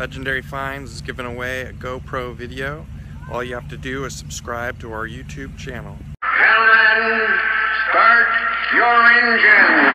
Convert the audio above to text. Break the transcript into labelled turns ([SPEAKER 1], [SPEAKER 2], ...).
[SPEAKER 1] Legendary Finds is giving away a GoPro video. All you have to do is subscribe to our YouTube channel.
[SPEAKER 2] Gentlemen, start your engine.